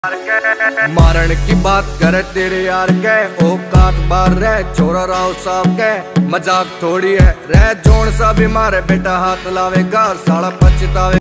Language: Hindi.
मारण की बात करे तेरे यार के औकात बार रहे छोरा राव साहब के मजाक थोड़ी है रह जोन सा भी मारे बेटा हाथ लावेगा साला पछतावे।